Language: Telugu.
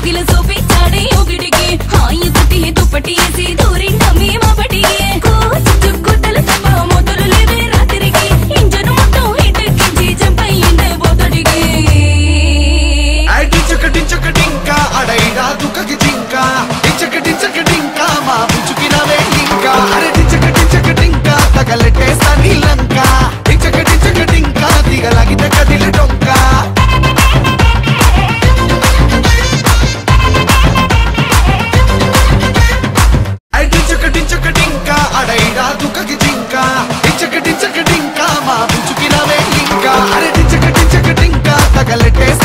కోకిల సోపి చాడే ఒకటికి హాయి కుట్టి దుప్పటి వేసి దూరింట మేమపటి చుక్కుతలు తప్ప మొదలు లేవే రాత్రికి ఇంజను మొత్తం హిటెక్కించి జంపయ్యిందే బోతడికి డించకటింకా అడైరా దుఃఖకి జింక డించకటింకా మా పుచ్చుకినవే ఇంకా అరే డించకటింకా తగలెట్టేస్తా నీలంక డించకటింకా దిగలాగితే కదిలి డొంక డించకటింకా అడైరా దుఃఖకి జింక డించకటింకా మా పుచ్చుకినవే ఇంకా అరే డించకటింకా తగలెట్టేస్తా